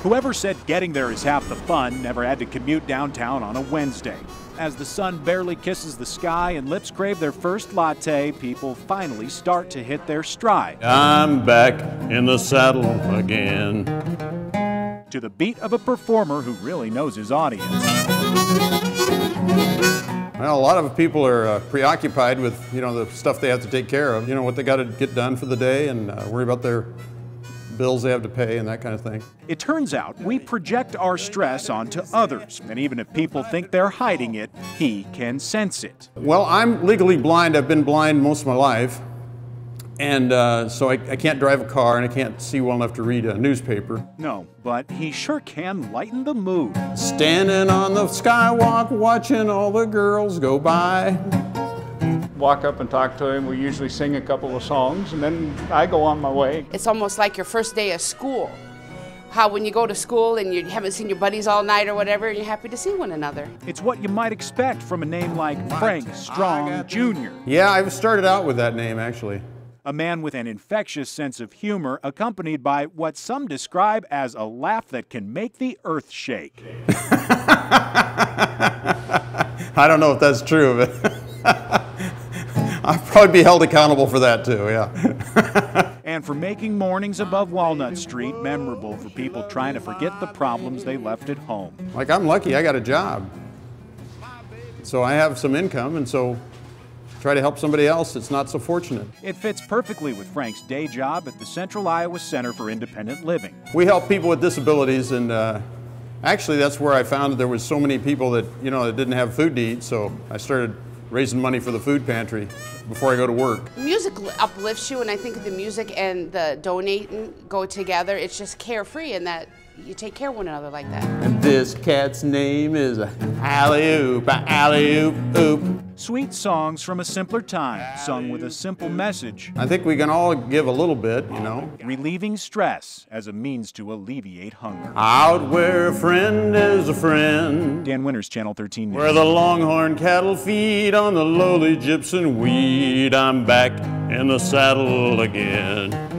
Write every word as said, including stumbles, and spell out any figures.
Whoever said getting there is half the fun never had to commute downtown on a Wednesday. As the sun barely kisses the sky and lips crave their first latte, people finally start to hit their stride. I'm back in the saddle again. To the beat of a performer who really knows his audience. Well, a lot of people are uh, preoccupied with, you know, the stuff they have to take care of, you know, what they got to get done for the day, and uh, worry about their bills they have to pay and that kind of thing. It turns out we project our stress onto others, and even if people think they're hiding it, he can sense it. Well, I'm legally blind. I've been blind most of my life, and uh, so I, I can't drive a car and I can't see well enough to read a newspaper. No, but he sure can lighten the mood. Standing on the skywalk watching all the girls go by. Walk up and talk to him. We usually sing a couple of songs, and then I go on my way. It's almost like your first day of school. How when you go to school and you haven't seen your buddies all night or whatever, and you're happy to see one another. It's what you might expect from a name like Frank Strong Junior Yeah, I started out with that name, actually. A man with an infectious sense of humor, accompanied by what some describe as a laugh that can make the earth shake. I don't know if that's true, but I'll probably be held accountable for that too, yeah. And for making mornings above Walnut Street memorable for people trying to forget the problems they left at home. Like, I'm lucky I got a job. So I have some income, and so try to help somebody else that's not so fortunate. It fits perfectly with Frank's day job at the Central Iowa Center for Independent Living. We help people with disabilities, and uh, actually that's where I found that there was so many people that, you know, that didn't have food to eat, so I started raising money for the food pantry before I go to work. Music uplifts you, and I think the music and the donating go together. It's just carefree in that you take care of one another like that. And this cat's name is Alley-oop, alley-oop, oop. Sweet songs from a simpler time, sung with a simple message. I think we can all give a little bit, you know. Relieving stress as a means to alleviate hunger. Out where a friend is a friend. Dan Winters, Channel thirteen News. Where the longhorn cattle feed on the lowly gypsum weed. I'm back in the saddle again.